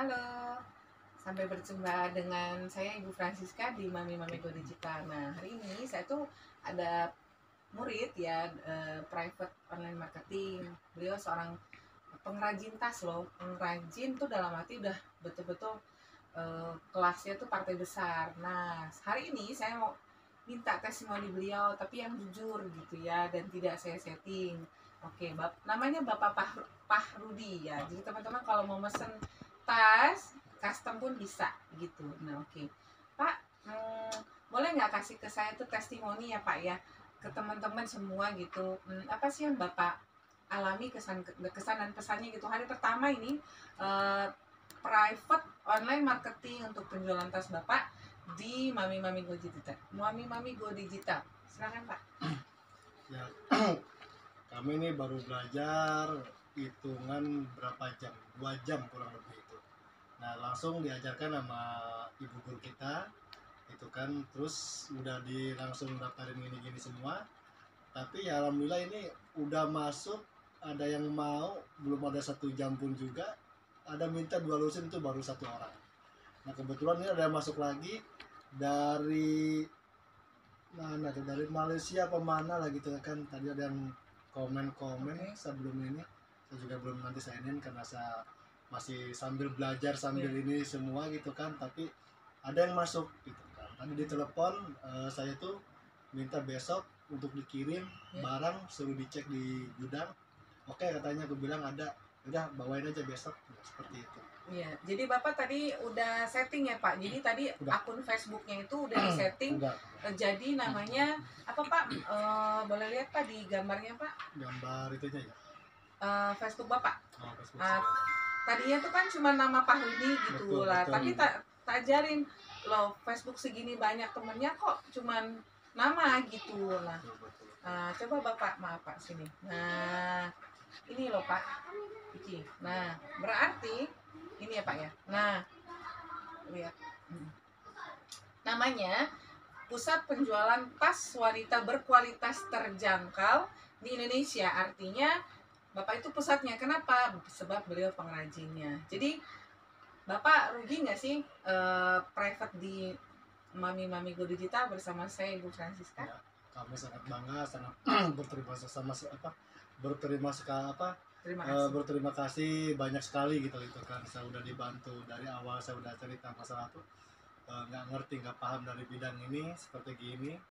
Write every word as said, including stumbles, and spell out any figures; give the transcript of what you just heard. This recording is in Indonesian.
Halo, sampai berjumpa dengan saya Ibu Francisca di Mami Mami Go Digital. Nah, hari ini saya tuh ada murid ya, eh, private online marketing. Beliau seorang pengrajin tas loh. Pengrajin tuh dalam arti udah betul-betul eh, kelasnya tuh partai besar. Nah, hari ini saya mau minta testimoni beliau, tapi yang jujur gitu ya, dan tidak saya setting. Oke, bap namanya Bapak Pah Pahrudi ya. Jadi teman-teman kalau mau mesen tas custom pun bisa gitu. Nah, oke. Pak, hmm, boleh nggak kasih ke saya tuh testimoni ya Pak ya, ke teman-teman semua gitu. Hmm, apa sih yang Bapak alami, kesan kesan dan pesannya gitu hari pertama ini, eh, private online marketing untuk penjualan tas Bapak di Mami Mami Go Digital. Mami Mami Go Digital. Silakan Pak. Ya, kami ini baru belajar hitungan berapa jam, dua jam kurang lebih itu. Nah, langsung diajarkan sama ibu guru kita, itu kan, terus udah di langsung daftarin gini-gini semua. Tapi ya alhamdulillah ini udah masuk, ada yang mau, belum ada satu jam pun juga, ada minta dua lusin itu baru satu orang. Nah kebetulan ini ada yang masuk lagi dari mana tuh, dari Malaysia apa mana lah gitu kan. Tadi ada yang komen-komen Oke. sebelum ini, saya juga belum nanti signin karena saya masih sambil belajar sambil Yeah. ini semua gitu kan. Tapi ada yang masuk gitu kan, tadi ditelepon, eh, saya tuh minta besok untuk dikirim Yeah. barang, suruh dicek di gudang. Oke katanya, aku bilang ada, udah bawain aja besok. Nah, seperti itu. Iya, jadi Bapak tadi udah setting ya Pak. Jadi tadi Udah. akun Facebooknya itu udah disetting. Udah, Eh, Jadi namanya apa Pak? Eh, boleh lihat Pak di gambarnya Pak? gambar itunya ya. Eh, Facebook Bapak. Oh, Facebook Ah, saya. tadinya tuh kan cuma nama Pak Rudi gitu Betul, lah. betul. Tapi tak tak ajarin loh, Facebook segini banyak temennya kok cuman nama gitu lah. Betul, betul. Nah, coba Bapak, maaf Pak sini. Nah, ini loh Pak. Iki. Nah, berarti ini ya Pak ya. Nah, lihat. Hmm. Namanya Pusat Penjualan Tas Wanita Berkualitas Terjangkau di Indonesia. Artinya Bapak itu pusatnya. Kenapa? Sebab beliau pengrajinnya. Jadi Bapak rugi nggak sih eh, private di Mami Mami Go Digital bersama saya Ibu Francisca? Ya, kami sangat bangga, sangat berterima kasih sama si- apa berterima sekali apa Terima eh, kasih. berterima kasih banyak sekali gitu gitu kan. Saya udah dibantu dari awal, saya udah cerita masalah tuh, eh, nggak ngerti, nggak paham dari bidang ini seperti gini.